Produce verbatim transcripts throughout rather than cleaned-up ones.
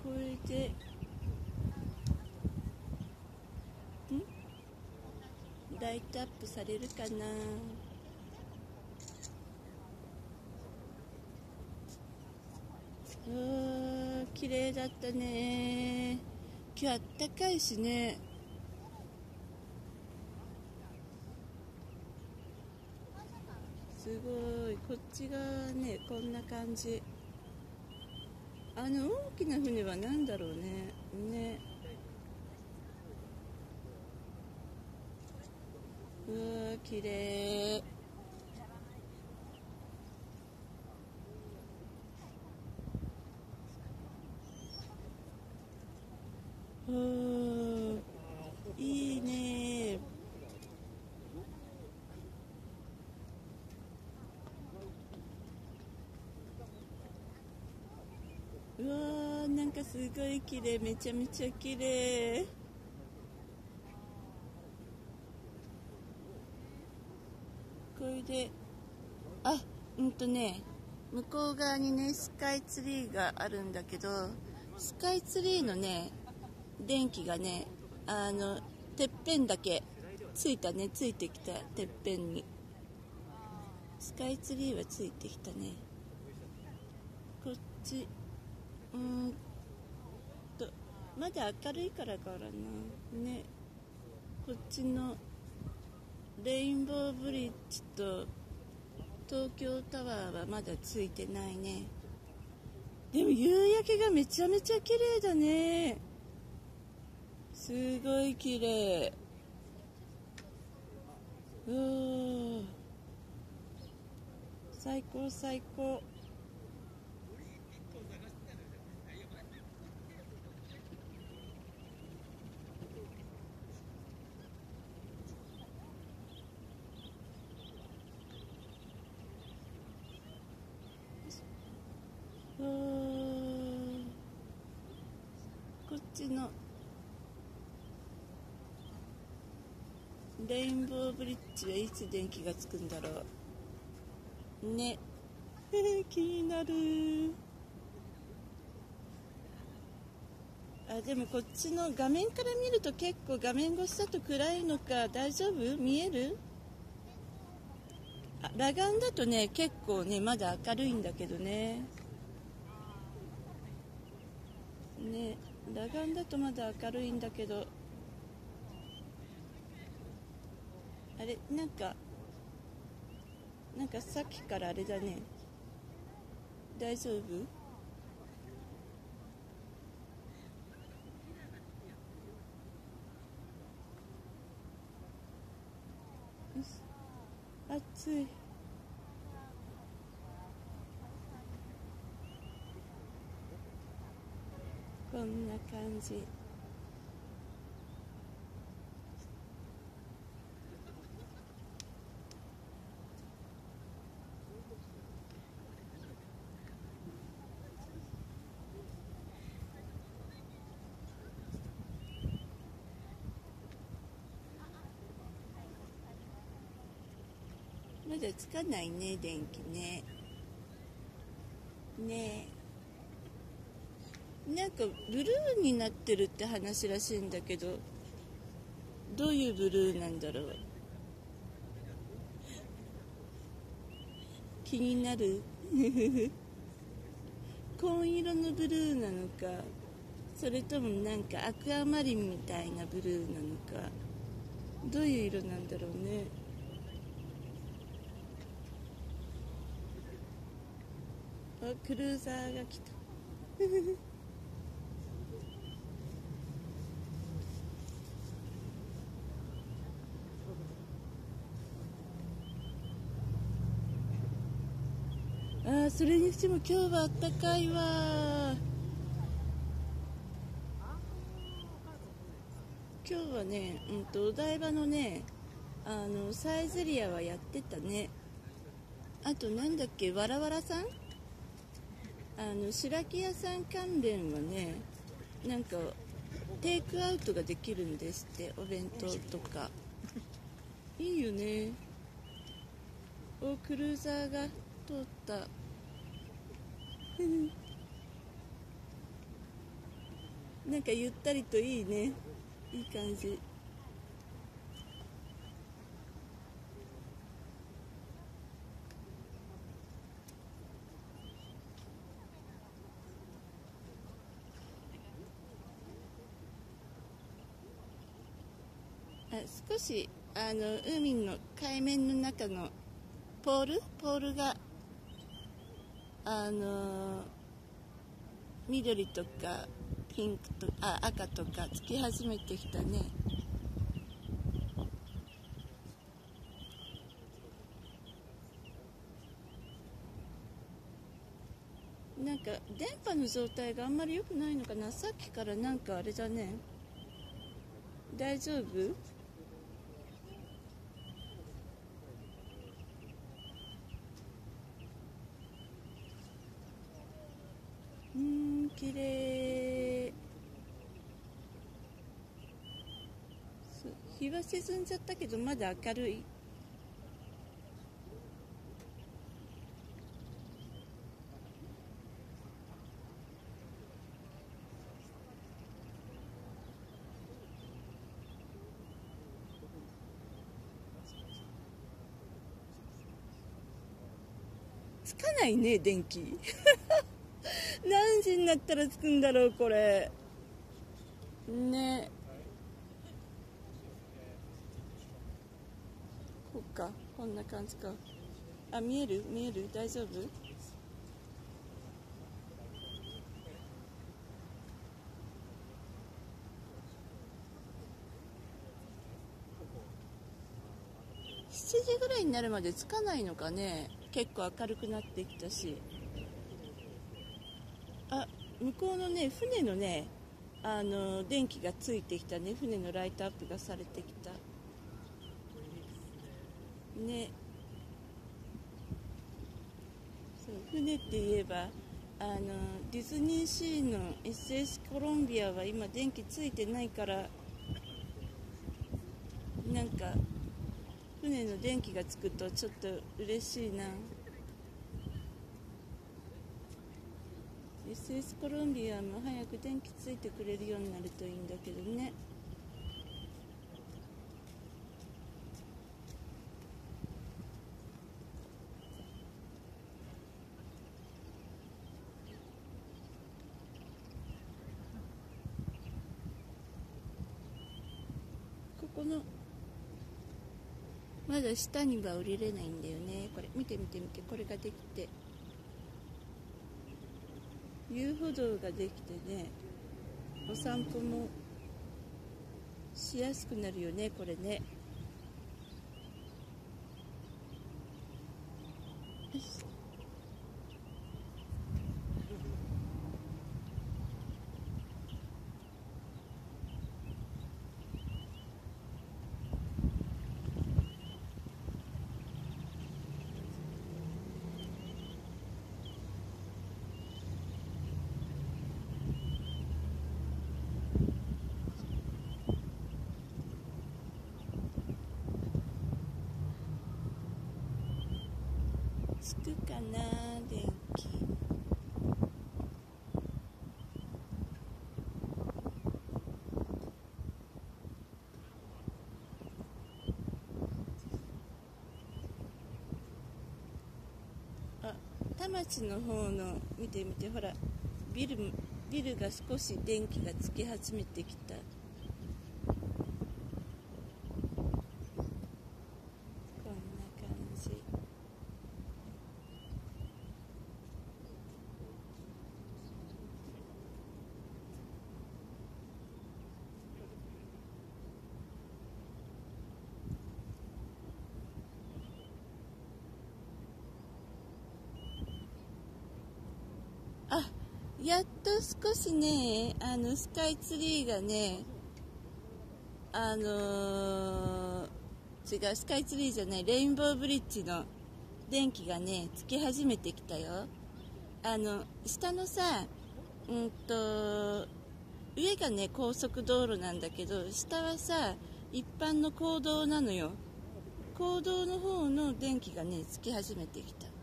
これでんライトアップされるかな。うわ、綺麗だったね。今日あったかいしね。すごい。こっち側ね、こんな感じ。あの大きな船は何だろうね。ね。うわ、綺麗。うー、いいね。うわー、なんかすごい綺麗。めちゃめちゃ綺麗。これで、あ、うんとね、向こう側にね、スカイツリーがあるんだけど、スカイツリーのね、電気がね、あの、てっぺんだけ、ついたね、ついてきた、てっぺんに。スカイツリーはついてきたね。こっち、うーんと、まだ明るいからかな。ね。こっちのレインボーブリッジと東京タワーはまだついてないね。でも夕焼けがめちゃめちゃ綺麗だね。すごい綺麗。うー、最高最高。うー、こっちのレインボーブリッジはいつ電気がつくんだろうね。気になる。あ、でもこっちの画面から見ると結構画面越しだと暗いのか。大丈夫？見える？あ、裸眼だとね結構ねまだ明るいんだけどね。ね、裸眼だとまだ明るいんだけど、あれ、なんかなんかさっきからあれだね。大丈夫？暑い。こんな感じ。まだつかないね、電気ね。ねえ、なんかブルーになってるって話らしいんだけど、どういうブルーなんだろう。気になる。紺色のブルーなのか、それともなんかアクアマリンみたいなブルーなのか、どういう色なんだろうね。あ、クルーザーが来た。あー、それにしても今日はあったかいわ。今日はね、うんとお台場のね、あのサイゼリヤはやってたね。あとなんだっけ、わらわらさん、あの白木屋さん関連はね、なんかテイクアウトができるんですって。お弁当とかいいよね。お、クルーザーが通った。 なんかゆったりといいね。いい感じ。あ、少しあの海の海面の中のポールポールがあの緑とかピンクとあ赤とかつき始めてきたね。なんか電波の状態があんまり良くないのかな。さっきからなんかあれだね。大丈夫？うーん、綺麗。日は沈んじゃったけどまだ明るい。つかないね、電気。何時になったらつくんだろう、これ。ね。こうか、こんな感じか。あ、見える見える大丈夫？しちじぐらいになるまでつかないのかね。結構明るくなってきたし。あ、向こうのね、船のね、あの電気がついてきたね。船のライトアップがされてきたね。そう船って言えばあのディズニーシーの エスエス コロンビアは今電気ついてないから、なんか船の電気がつくとちょっと嬉しいな。 エスエス コロンビアも早く電気ついてくれるようになるといいんだけどね。ここのまだ下には降りれないんだよね。これ見て見て見て、これができて遊歩道ができてね、お散歩もしやすくなるよね、これね。よし。つくかな電気。あ、田町の方の見て見て、ほらビルビルが少し電気がつき始めてきた。こんな感じ。あ、やっと少しね、あのスカイツリーがね、あのー、違う、スカイツリーじゃない、レインボーブリッジの電気がねつき始めてきたよ。あの下のさ、うんと上がね高速道路なんだけど、下はさ一般の公道なのよ。公道の方の電気がねつき始めてきた。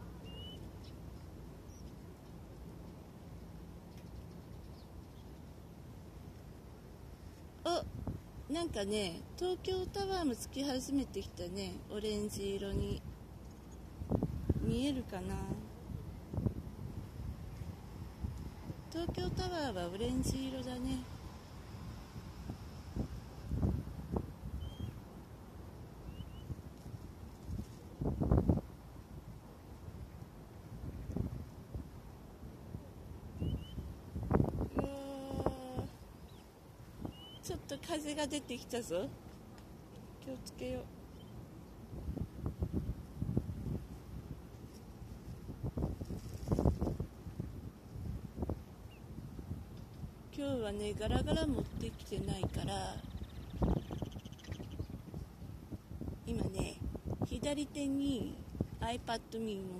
なんかね、東京タワーもつき始めてきたね。オレンジ色に見えるかな。東京タワーはオレンジ色だね。ちょっと風が出てきたぞ。気をつけよう。今日はね、ガラガラ持ってきてないから、今ね、左手に iPad mini 持って、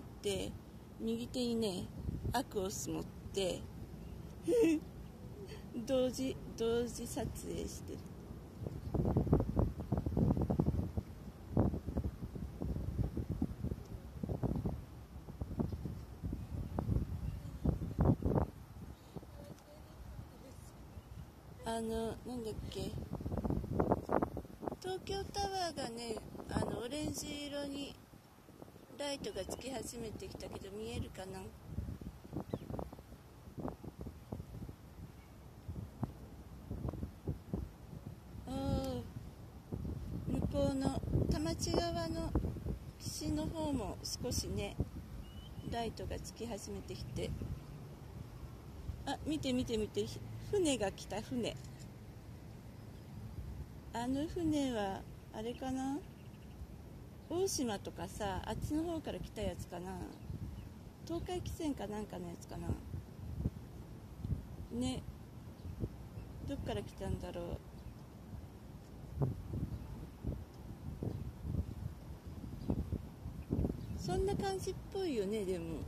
右手にね、アクオス持って同時同時撮影してる。あのなんだっけ、東京タワーがね、あのオレンジ色にライトがつき始めてきたけど、見えるかな。向こうの田町側の岸の方も少しね、ライトがつき始めてきて、あ、見て見て見て、船が来た。船、あの船はあれかな、大島とかさ、あっちの方から来たやつかな。東海汽船かなんかのやつかなね。どっから来たんだろう。そんな感じっぽいよね。でも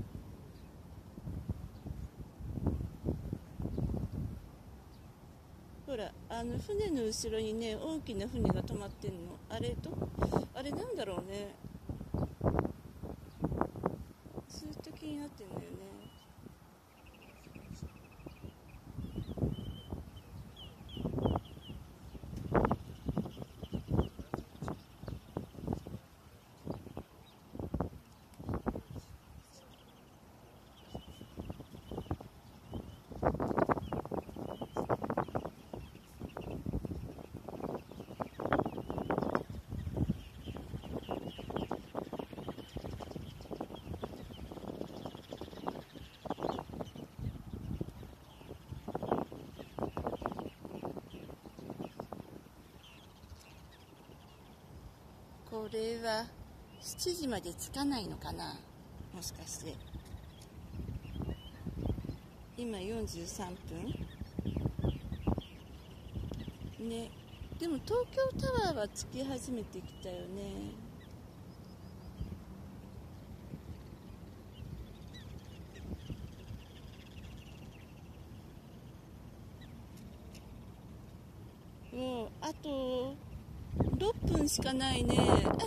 ほら、あの船の後ろにね、大きな船が止まってんの。あれとあれなんだろうね。ずっと気になってんだよね。これはしちじまで着かないのかな、もしかして。今よんじゅうさんぷんね。でも東京タワーは着き始めてきたよね。もうあとろっぷんしかないね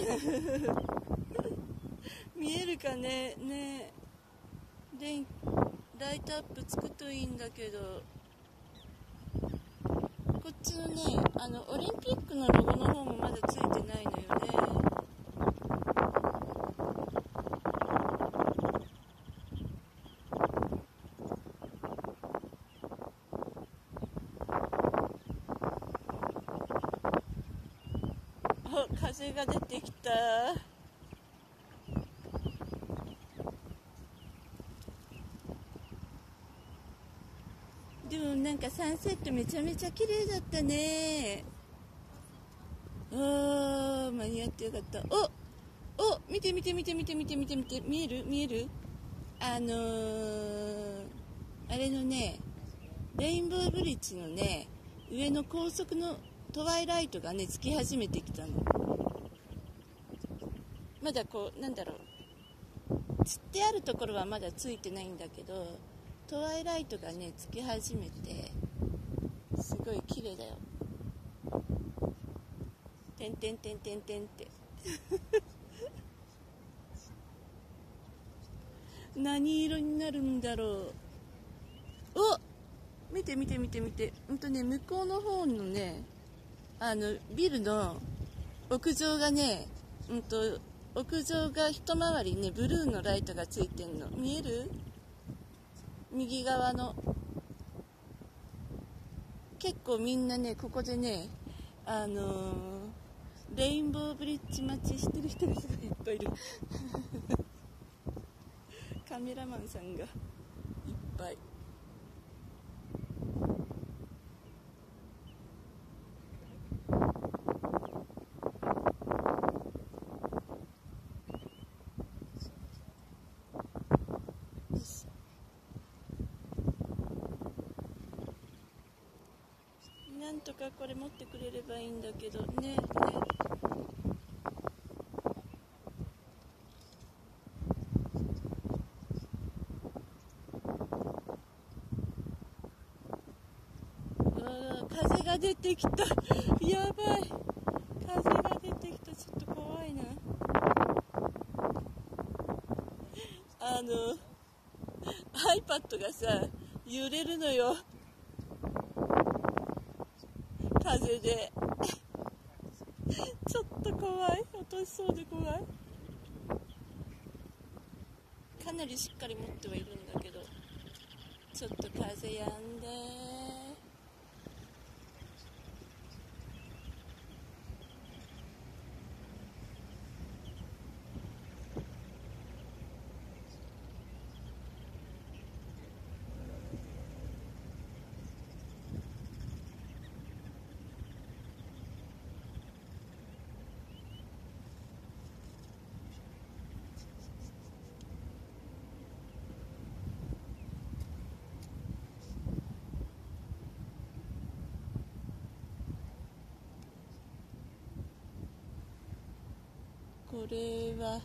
見えるかね。ね、でライトアップつくといいんだけど、こっちのね、あのオリンピックのロゴの方もまだついてないのよね。あ、風が出てきた。でもなんかサンセットめちゃめちゃ綺麗だったね。あー、間に合ってよかった。おお、見て見て見て見て見て見て見て、見える見える、あのー、あれのね、レインボーブリッジのね、上の高速のトワイライトがね、つき始めてきたの。まだこう、なんだろう、つってあるところはまだついてないんだけど、トワイライトがね、つき始めて、すごい綺麗だよ。てんてんてんてんてんって何色になるんだろう。お、見て見て見て見て、ほんとね、向こうの方のね、 あのビルの屋上がね、うんと屋上が一回りねブルーのライトがついてんの見える？右側の結構みんなねここでねあのー、レインボーブリッジ待ちしてる人がすごいいっぱいいるカメラマンさんがいっぱい。なんとかこれ持ってくれればいいんだけどね。ね風が出てきたやばい、風が出てきた、ちょっと怖いな。あの iPad がさ揺れるのよ風でちょっと怖い、落としそうで怖い。かなりしっかり持ってはいるんだけど、ちょっと風やんで。これは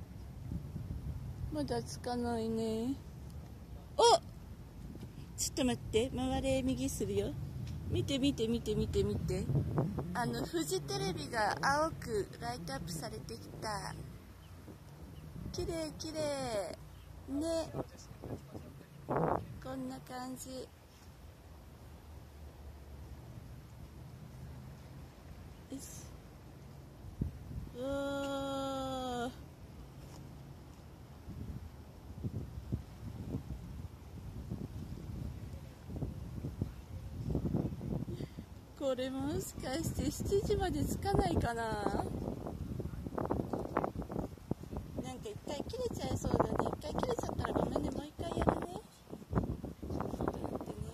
まだつかないね。お、ちょっと待って、回れ右するよ。見て見て見て見て見て、あのフジテレビが青くライトアップされてきた。きれいきれいね、こんな感じ。よし、おー、これもしかしてしちじまでつかないかな。なんか一回切れちゃいそうだね。一回切れちゃったらごめんね、もう一回やるね。ちょっと待ってね。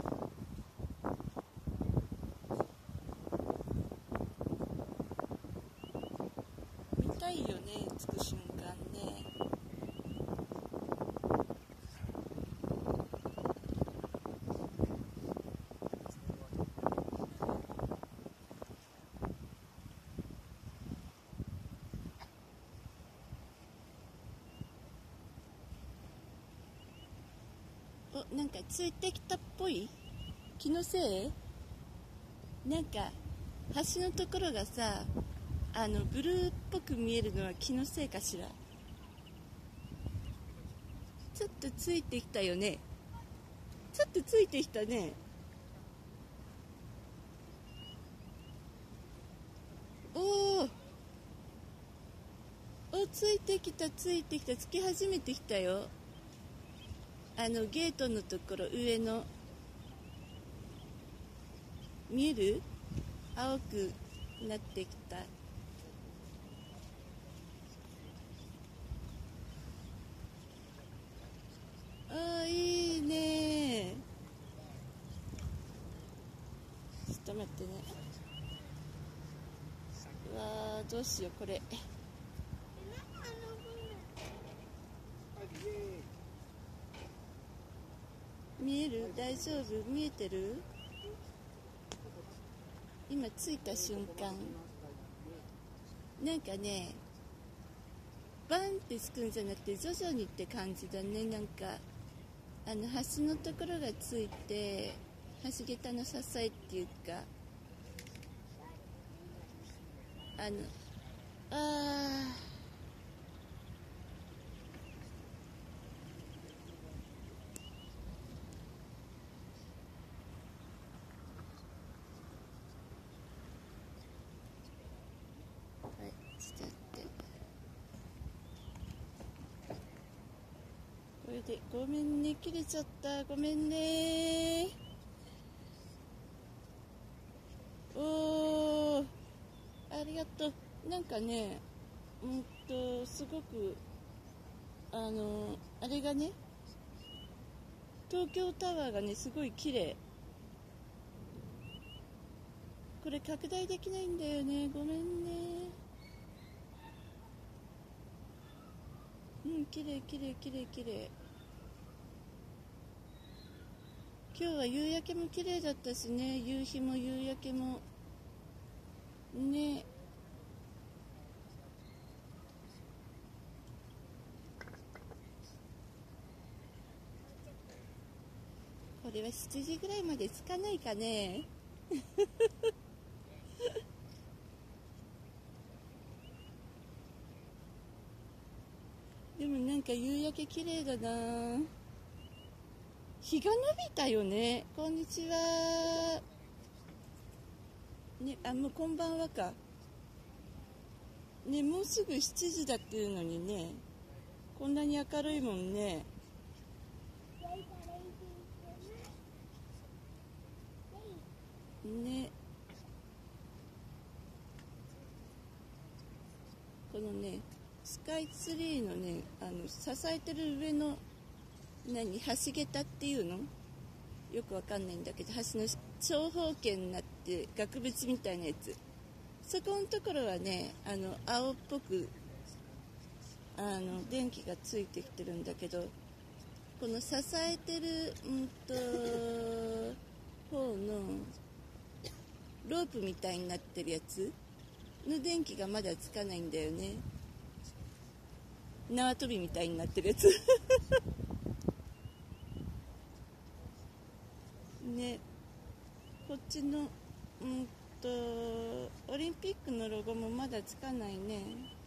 見たいよね、つく瞬間ね。お、なんかついてきたっぽい。気のせい？なんか橋のところがさ、あのブルーっぽく見えるのは気のせいかしら。ちょっとついてきたよね。ちょっとついてきたね。おー、お、ついてきたついてきた、つき始めてきたよ。あのゲートのところ、上の見える？青くなってきた。あー、いいね。ちょっと待ってね。うわー、どうしようこれ。見える？大丈夫？見えてる？今着いた瞬間なんかね、バンってつくんじゃなくて徐々にって感じだね。なんかあの橋のところがついて、橋桁の支えっていうか、あのあーれでごめんね、切れちゃった、ごめんね。おー、ありがとう。なんかね、うんとすごくあのあれがね、東京タワーがねすごい綺麗。これ拡大できないんだよね、ごめんね。うん、綺麗綺麗綺麗綺麗。今日は夕焼けも綺麗だったしね、夕日も夕焼けもね。これはしちじぐらいまでつかないかね。でもなんか夕焼け綺麗だな。日が伸びたよね。こんにちは。ね、あ、もうこんばんはか。ね、もうすぐしちじだっていうのにね、こんなに明るいもんね。ね。このね、スカイツリーのね、あの支えてる上の何、橋桁っていうのよくわかんないんだけど、橋の長方形になって額縁みたいなやつ、そこのところはね、あの青っぽくあの電気がついてきてるんだけど、この支えてるうんと方のロープみたいになってるやつの電気がまだつかないんだよね。縄跳びみたいになってるやつね。こっちのうんとオリンピックのロゴもまだつかないね。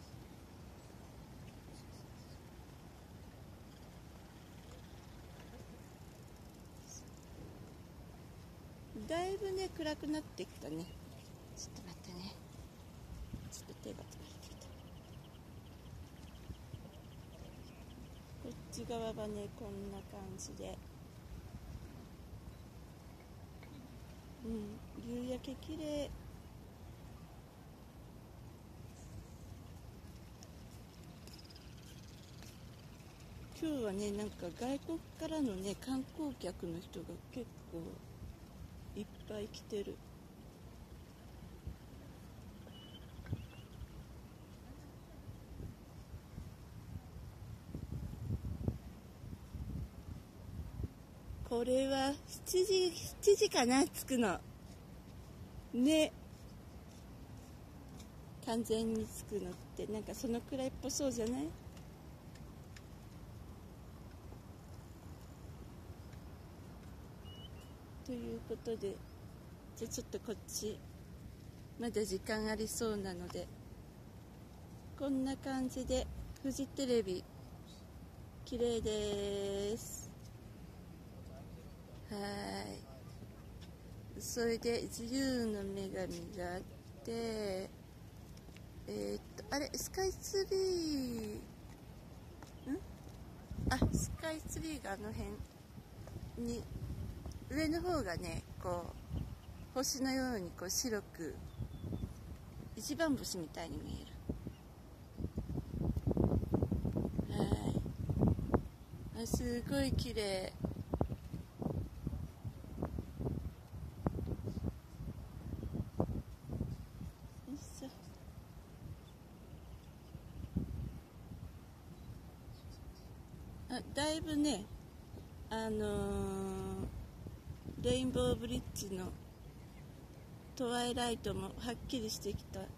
だいぶね暗くなってきたね。ちょっと待ってね、ちょっと手が疲れてきた。こっち側はねこんな感じで、うん、夕焼け綺麗。今日はね、なんか外国からのね観光客の人が結構いっぱい来てる。これはしちじ、しちじかな、着くのね。完全に着くのってなんかそのくらいっぽそうじゃない？ということで、じゃあちょっとこっちまだ時間ありそうなので、こんな感じでフジテレビ綺麗です。はい。それで自由の女神があって、えー、っとあれスカイツリーんあスカイツリーがあの辺に、上の方がねこう星のようにこう白く一番星みたいに見える。はい、あすごい綺麗。あだいぶね、あのー、レインボーブリッジのトワイライトもはっきりしてきた。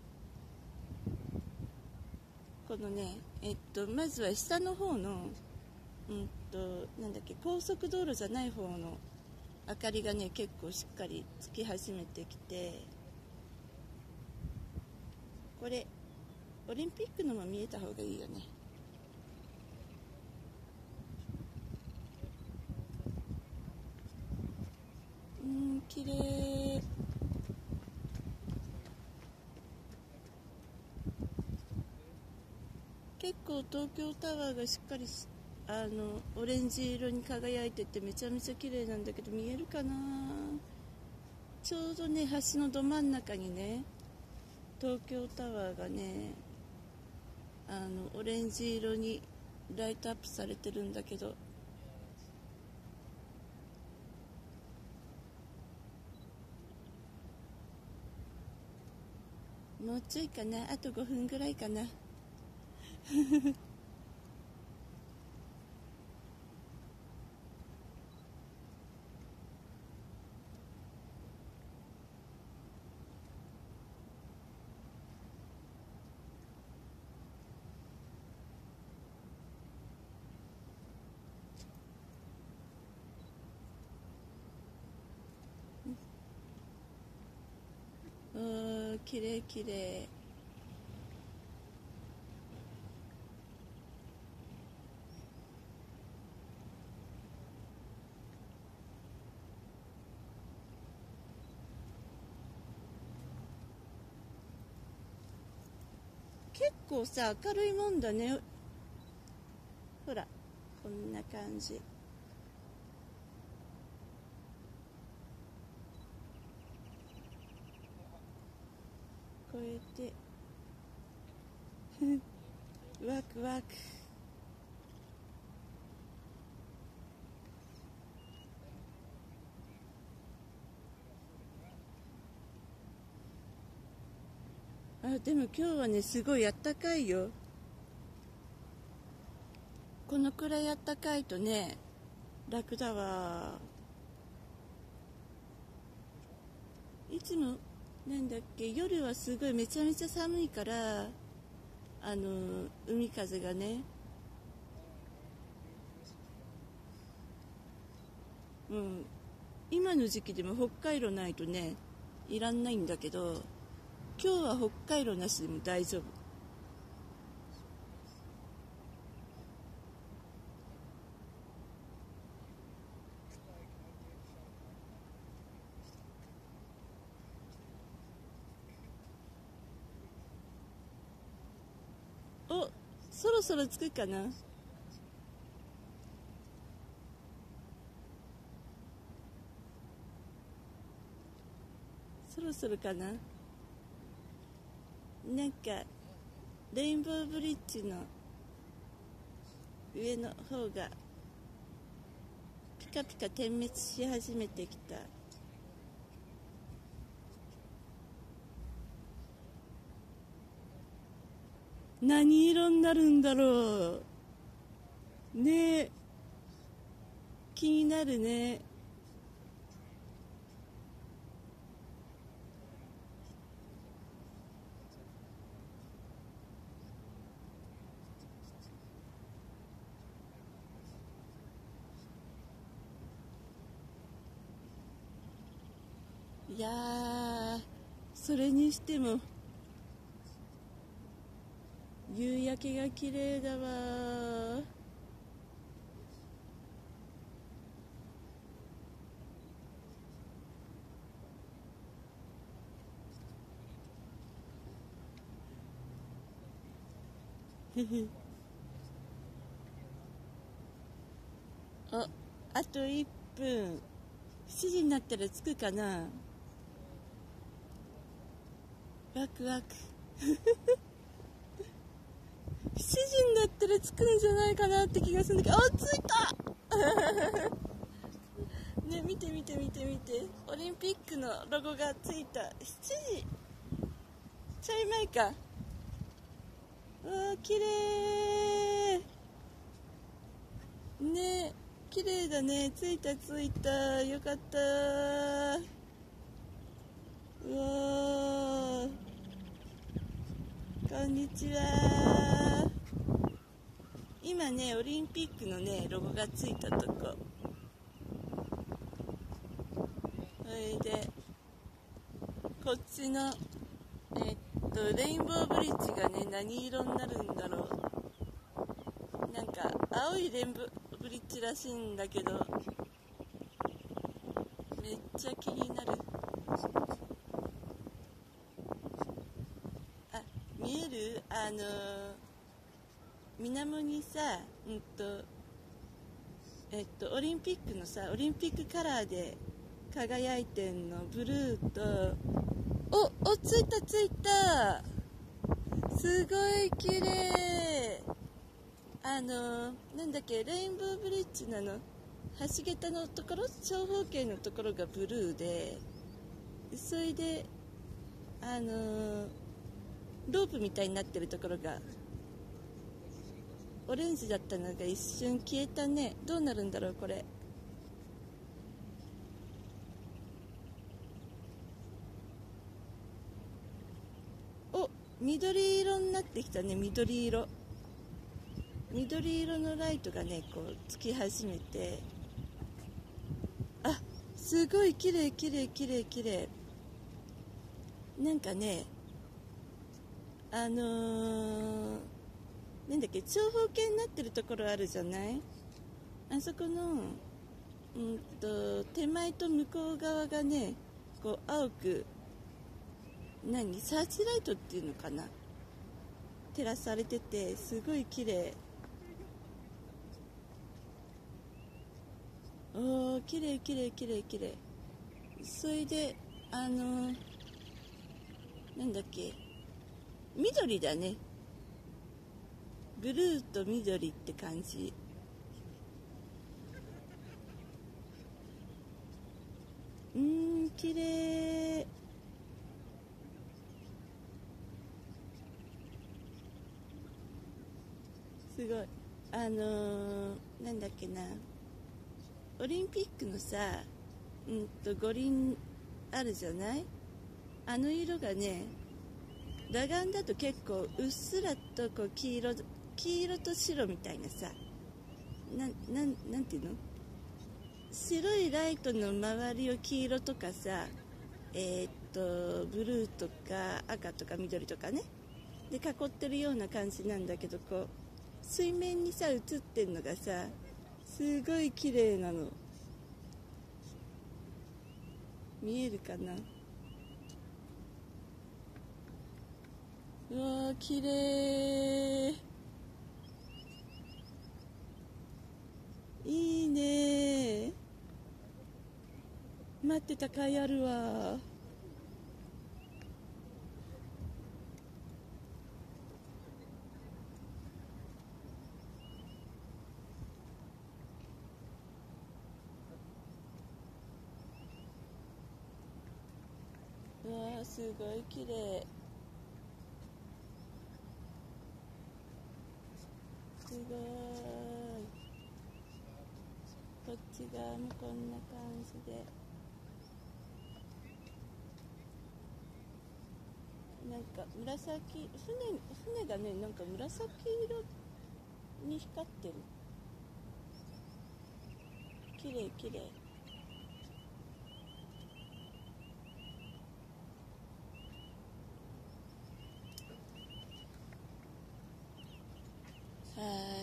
このね、えっとまずは下の方のうんとなんだっけ、高速道路じゃない方の明かりがね結構しっかりつき始めてきて、これオリンピックのも見えた方がいいよね。うん、綺麗。結構東京タワーがしっかりあのオレンジ色に輝いててめちゃめちゃ綺麗なんだけど、見えるかな。ちょうどね、橋のど真ん中にね、東京タワーがね、あのオレンジ色にライトアップされてるんだけど、もうちょいかな、あとごふんぐらいかな。おー、きれいきれい。結構さ、明るいもんだね。ほら、こんな感じ。こうやってワクワク。あ、でも今日はね、すごいあったかいよ。このくらいあったかいとね、楽だわ。いつもなんだっけ、夜はすごいめちゃめちゃ寒いから、あの海風がね、うん、今の時期でも北海道ないとね、いらんないんだけど、今日は北海道なしでも大丈夫。お、そろそろ着くかな。そろそろかな。なんかレインボーブリッジの上の方がピカピカ点滅し始めてきた。何色になるんだろうねえ、気になるね。いやー、それにしても夕焼けが綺麗だわ。お、あといっぷん。しちじになったら着くかな。ワクワク。しちじになったら着くんじゃないかなって気がするんだけど、あ、着いたね、見て見て見て見て、オリンピックのロゴがついた。しちじちょい前か。うわー、綺麗ね、綺麗だね。着いた着いた、よかった。うわー、こんにちは。今ね、オリンピックのね、ロゴがついたとこ。それで、こっちの、えっと、レインボーブリッジがね、何色になるんだろう。なんか、青いレインボーブリッジらしいんだけど、めっちゃ気になる。あ、見える？あの、水面にさ、うんと、 えっとオリンピックのさ、オリンピックカラーで輝いてんの。ブルーと、おお、ついたついた、すごい綺麗。あのなんだっけ、レインボーブリッジなの、橋桁のところ、長方形のところがブルーで、それであのロープみたいになってるところがオレンジだったのが一瞬消えたね。どうなるんだろうこれ。お、緑色になってきたね。緑色緑色のライトがねこうつき始めて、あ、すごい綺麗綺麗綺麗綺麗。なんかね、あのー、なんだっけ、長方形になってるところあるじゃない。あそこのうんと手前と向こう側がねこう青く、何、サーチライトっていうのかな、照らされててすごい綺麗。おー、綺麗綺麗綺麗綺麗。それであのー、なんだっけ、緑だね。ブルーと緑って感じ。うーん、綺麗。すごい。あのー、なんだっけな、オリンピックのさ、うんと五輪あるじゃない。あの色がね、裸眼だと結構うっすらとこう黄色黄色と白みたいなさ、なななんていうの、白いライトの周りを黄色とかさ、えー、っとブルーとか赤とか緑とかねで囲ってるような感じなんだけど、こう水面にさ映ってんのがさすごい綺麗なの。見えるかな。うわー、綺麗。いいね。待ってた甲斐あるわ。うわー、すごい綺麗。すごい。こっち側もこんな感じで、なんか紫、船船がねなんか紫色に光ってる。綺麗綺麗。は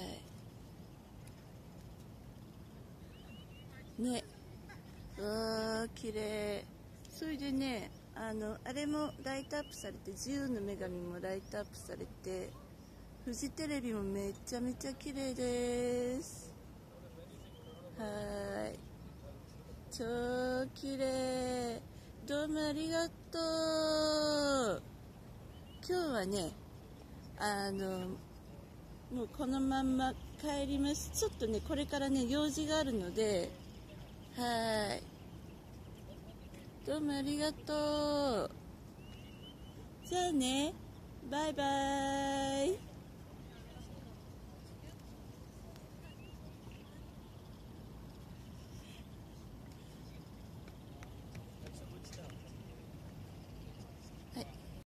ーいね。うわー、綺麗。それでね、あのあれもライトアップされて、自由の女神もライトアップされて、フジテレビもめちゃめちゃ綺麗です。はーい、超綺麗。どうもありがとう。今日はね、あのもうこのまんま帰ります。ちょっとねこれからね用事があるので、はーい、どうもありがとう。じゃあね、バイバーイ。